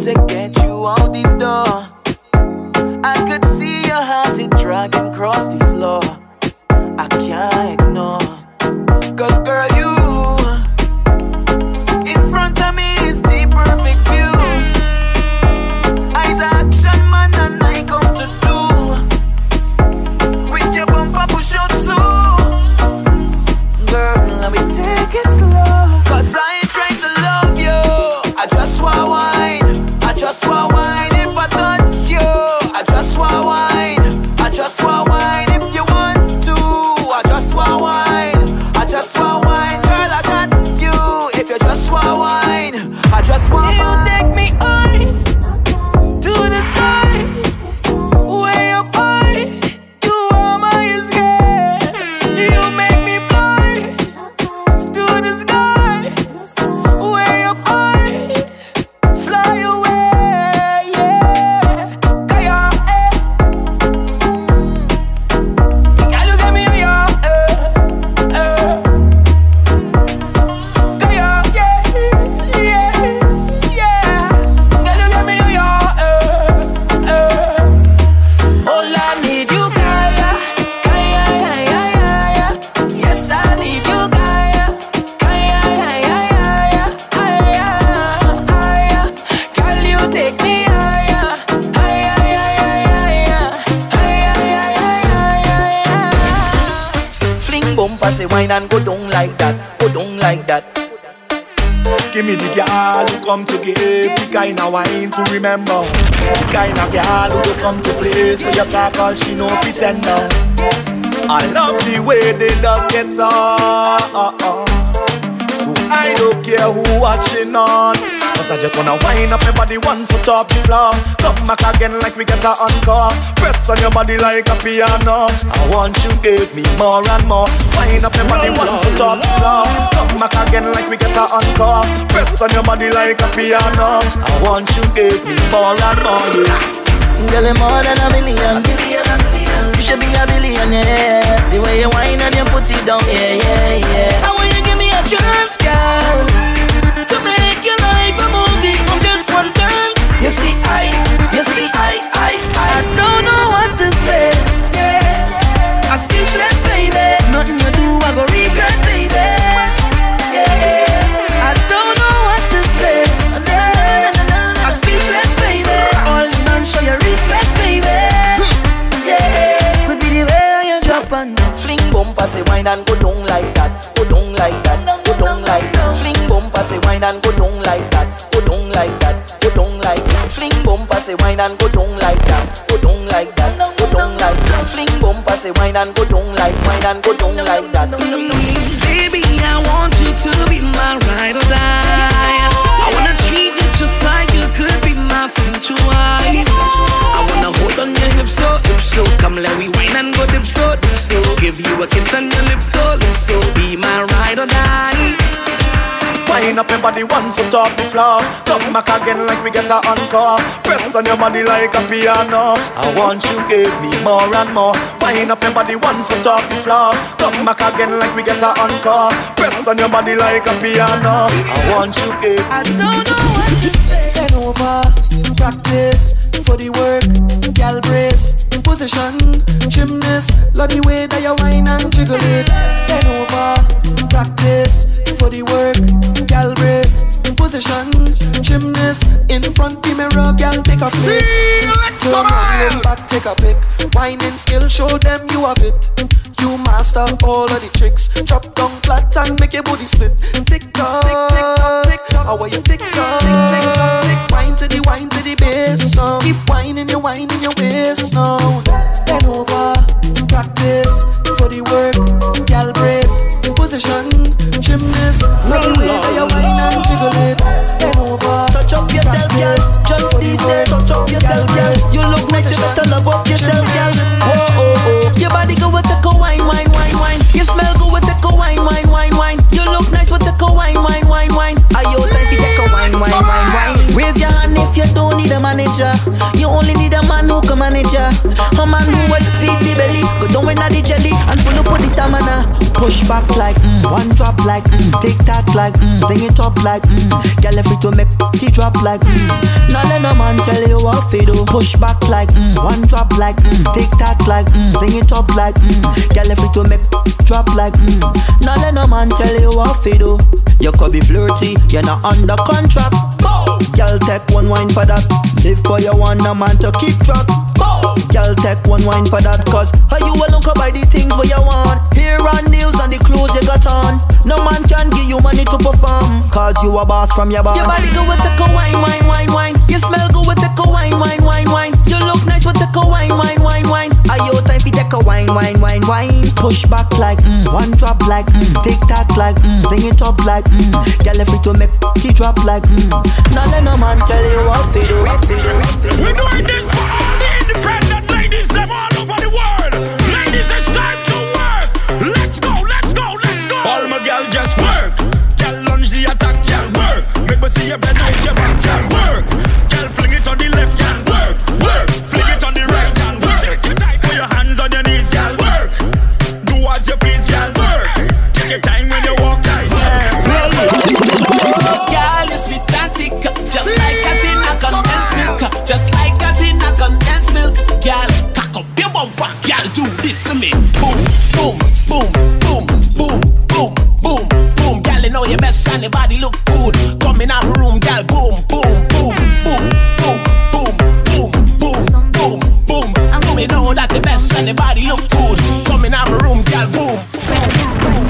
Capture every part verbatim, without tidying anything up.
to get you out the door. I could see your heart it dragging across the floor. I can't ignore, cause girl you in front of me is the perfect view. I's action man and I come to do. With your bumper push out so. Girl, let me take it slow, cause I ain't trying to love you. I just want wine, I just want wine if I touch you. I just want wine, I just want wine if you want to. I just want wine, I just want wine. Girl, I got you if you just want wine. I just want you wine. Take me on to the sky, way up high. You are my escape. You make me fly to the sky, way up high. Fly away, yeah. Kaya, eh. Girl, you get me, yeah, eh, eh. Kaya, yeah, yeah, yeah. Girl, you get me, yeah, eh, eh. All I need you, Kaya, Kaya, yeah, yeah, yeah, yeah. Yes, I need you, Kaya, Kaya, yeah, yeah, yeah, yeah, yeah, yeah. Girl, you take me higher, higher, higher, higher, higher, higher, higher. Fling bumper, say wine and go down like that, go down like that. Give me the girl who come to give the kind of wine to remember. The kind of girl who come to play so you can't call she no pretender. I love the way they just get on, so I don't care who watching on. Cause I just wanna wind up my body one foot off the floor. Come back again like we get a encore. Press on your body like a piano. I want you give me more and more. Wind up my body one foot off the floor. Come back again like we get a encore. Press on your body like a piano. I want you give me more and more, yeah. Girl, you're more than a million. You should be a billionaire. The way you whine and you put it down, yeah, yeah, yeah. I want you give me a chance, girl, to make your life a movie from just one dance. You see, I, you see, I, I, I, I don't know what to say, yeah. I'm speechless, baby. Nothing you do, I go regret, baby. Yeah, I don't know what to say. I'm speechless, baby. All the man show you respect, baby. Yeah, could be the way you drop and fling bumper, say wine and go down like that, go down like that, go down like that. Fling bumper, say wine and go down like that, go down like that, go down like that. Fling bumper, say wine and go down like that, go down like that, go down like that. Fling bumper, say wine and go down like, wine and go down like that. Baby, I want you to be my ride or die. I wanna treat you just like you could be my future wife. I wanna hold on your hips so, hips so. Come let we wine and go dip so, dip so. Give you a kiss on your lips so, lips so. Be my ride or die. Wind up your body one foot off the floor. Come back again like we get a encore. Press on your body like a piano. I want you give me more and more. Wind up your body one foot off the floor. Come back again like we get a encore. Press on your body like a piano. I want you give me. I don't know what to say. Bend over, practice for the work. Gal brace, position, gymnast. Love the way that you whine and jiggle it. Bend over, practice for the work. Gal brace, position, gymnast. In front the mirror, gal take a flick. Turn around, back, take a pick. Whining skill, show them you have it. You master all of the tricks. Drop down flat and make your body split. Tick tock, tick tock, how are you tick tock? Wine to the wine to the bass now. Keep whining, you whining your waist now. Bend over, practice for the work. Gal brace, position, gymnast. Love the way that you whine and jiggle it. Bend over, touch up yourself, girl. Just these days, touch up yourself, girl. You look nice, you better love up yourself, girl. Oh oh oh, your body go with a wine, wine, wine, wine. You smell good with a wine, wine, wine, wine. You look nice with a wine, wine, wine, wine. Are you time to take a wine, wine, wine, wine? Raise your hand if you don't need a manager. You only need a man who can manage ya. A man who will feed the belly, go down in the jelly and full up with the stamina. Push back like mm, one drop like mm, tick tock like mm, bring it up like mm. Girl, every to make she drop like mm. Now let no man tell you what to do. Push back like mm, one drop like mm, tick tock like mm, bring it up like mm, girl if it to make drop like mm. Now let no man tell you what to do. You could be flirty, you're not under contract. Go, girl take one wine for that. Live for your one, no man to keep track. Go, girl take one wine for that. Cause how you will look buy the things where you want. Here on nails and the clothes you got on. No man can give you money to perform. Cause you a boss from your bar. Your body go with take a wine, wine, wine, wine. You smell good with take a wine, wine, wine, wine. You look nice with take a wine, wine, wine, wine. Are you time for take a wine, wine, wine, wine? Push back like mm, one drop like mm, tick tock like mm, bring it up like mm, girl if it to make she drop like mm. Now let no man tell you what to do. We're doing this for all the independent ladies them all over the world. Ladies, it's time to work. Let's go, let's go, let's go. All my girl just work. Girl lunge the attack, girl work. Make me see you bend out your back, girl work. Girl fling it on the left, girl work, work. Fling it on the right, girl work. Take it tight, put your hands on your knees, girl work. Do what you please, girl work. Take your time when you walk, girl work. Girl, you sweet and thick, just like a tin of condensed milk, just like a tin of condensed milk. Girl, cock up your bumper, girl, do this for me. Boom, boom, boom, boom, boom, boom, boom, boom. Girl, you know your best and your body look good. Come in our room, girl, boom, boom, boom, boom, boom, boom, boom, boom, boom, boom. Boom, you know that the best and your body look good. Come in our room, girl, boom, boom, boom.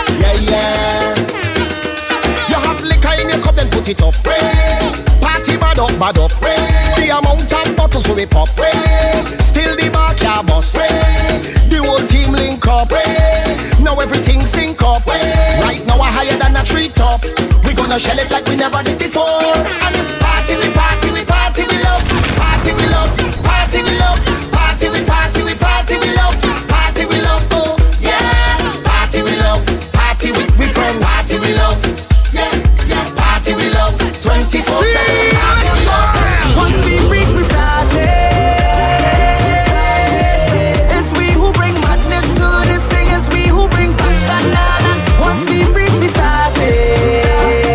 put it up. Party bad up, bad up. The amount of bottles we pop. Still the bar can't bust. The whole team link up. Now everything sync up. Right now we're higher than a tree top. We gonna shell it like we never did before. And this party, we party, we party, we love. Party, we love. Party, we love. Party, we party, we party, we love. Party, we love. Oh yeah. Party, we love. Party with we friends. Party, we love. Yeah, yeah. Party, we love. twenty-four seven. Party, we love. Once we reach, we started. It's we who bring madness to this thing. It's we who bring back banana. Once we reach, we started.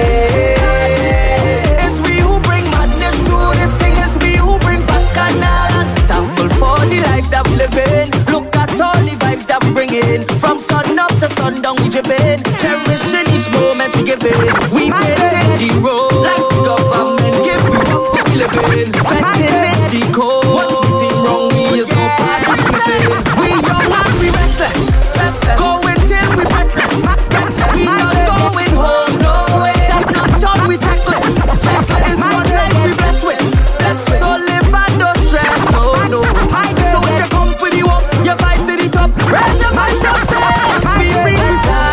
It's we who bring madness to this thing. It's we who bring back banana. Thankful for the life that we live in. Look at all the vibes that we bring in. From sun up to sundown we dripping. Cherishing each moment we give in. We painted the road like the government give we up for we living. Fetting is the code. What's the thing wrong? We is no part of the same. We young and we restless. Going till we breathless. We not going home, no way. That not all we checklist. It's one life we blessed with. So live and don't stress, no, no. So if you come for the walk, your vibes to the top. Raise your voice up, say we free to start.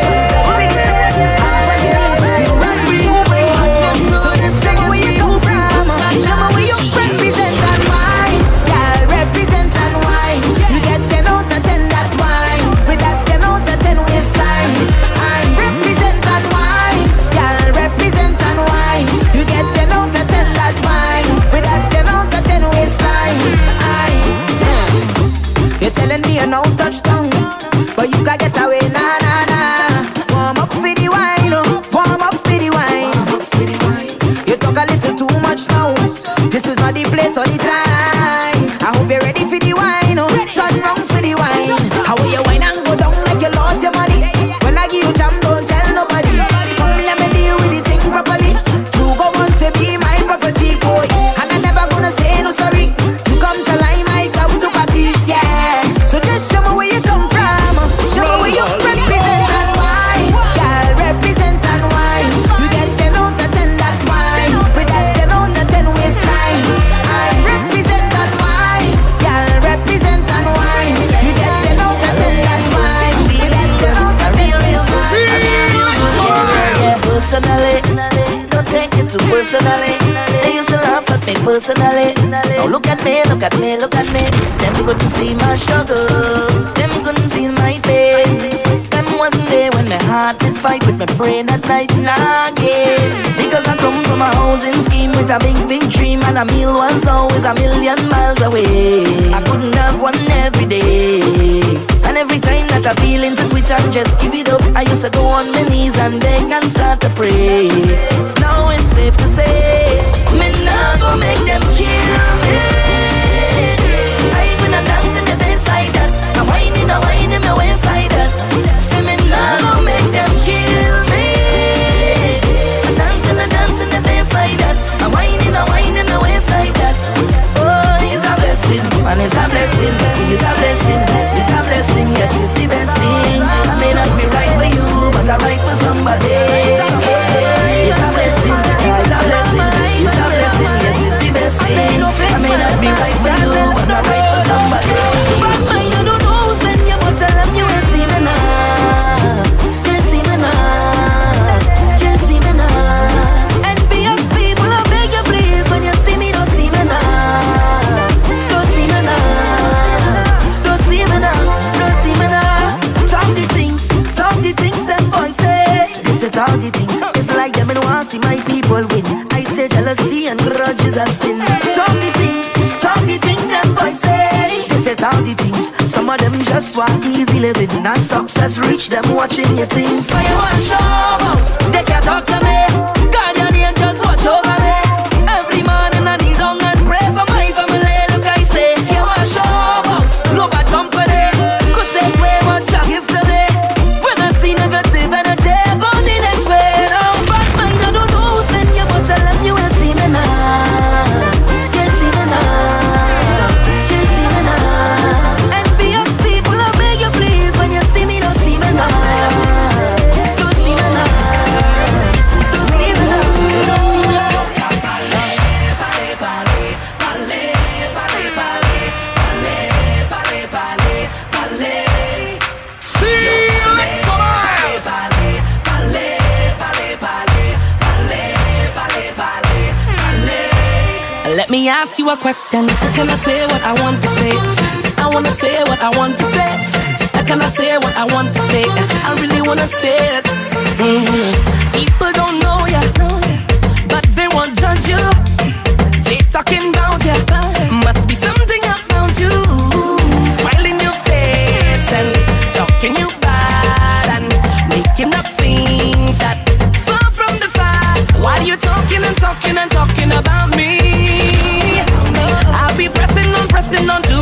It's we who bring madness to this thing. It's we who bring madness. Show me where you represent and why. Girl, represent and why. You get ten out of ten that wine. With that ten out of ten waistline. And represent and why. Girl, represent and why. You get ten out of ten that wine. With that ten out of ten waistline. You're telling me you're no touchdown, but you can get away, nah, nah, nah. Warm up for the wine, oh. Warm up for the wine. You talk a little too much now. This is not the place or the time. I hope you're ready for the wine, oh. Turn round for the wine. How will you wine and go down like you lost your money? When I give you jam, don't tell nobody. Come let me deal with the thing properly. You go want to be my property, boy, and I'm never gonna say no sorry. You come to line, I come to party, yeah. So just show me where you come from. Show me where you represent and why. Girl, represent and why. You get ten out of ten that wine. With that ten out of ten waistline. I represent and why. Girl, represent and why. You get ten out of ten that wine. With that ten out of ten waistline. Personally, don't take it too personally. They used to laugh at me personally. Now look at me, look at me, look at me. Them couldn't see my struggle. Them couldn't feel my pain. Them wasn't there when my heart did fight with my brain at night and again. Because I come from a housing scheme with a big, big dream, and a meal was always a million miles away. I couldn't have one every day. And every time that I feel into quit and just give it up, I used to go on my knees and beg and start to pray. Now it's safe to say, me nah go make them kill me. I even a dance in the face like that. I'm whining, I'm whining my waist like that. Say me nah go make them kill me. I dance in the dance in the face like that. I'm whining, I'm whining my waist like that. Oh, it's a blessing, and it's a blessing, it's a blessing, it's a blessing, yes, it's the best thing. I may not be right for you, but I'm right for somebody. It's a blessing, it's a blessing, it's a blessing, yes, it's the best thing. I may not be right for you, but I'm right for somebody. But I don't know who's in you, but tell them you will see me now. You see me now, you see me now. Envious people, I beg you please, when you see me, don't see me now. Don't see me now, don't see me now, don't see me now. Talk the things, talk the things them boys say. They say talk the things, it's like them and want see my people win. I say jealousy and grudges are sin. Talk the things, talk the things them boys say. They say talk the things, some of them just want easy living. Not success reach them watching your things. So you want show out, they can't talk to me. Guardian angels watch over me. Every morning I kneel down and pray for my family. Look I say, you want show out, no bad company could take away what you give to me. When I see negative energy, I go the next way. Now bad mind, I don't know who's in you, but tell them you will see me now. You see me now, you see me now. Envious people, I beg you please, when you see me, don't see me now. Don't see me now. Let me ask you a question. Can I say what I want to say? I wanna say what I want to say. Can I say what I want to say? I really wanna say it. Mm-hmm. People don't know ya, but they won't judge you. They talking about ya. Must be something about you. Smiling your face and talking you bad and making up things that far from the fact. While you talking and talking and talking about me, I'll be pressing on, pressing on to